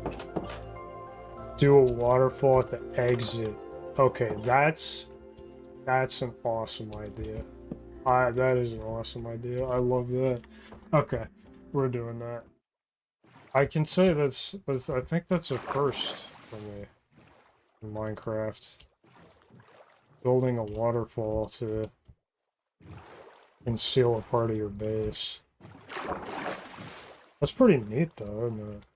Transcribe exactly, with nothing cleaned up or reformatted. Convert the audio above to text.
Do a waterfall at the exit. Okay, that's that's an awesome idea. I that is an awesome idea. I love that. Okay, we're doing that. I can say that's, that's I think that's a first for me in Minecraft. Building a waterfall to conceal a part of your base. That's pretty neat though, isn't it?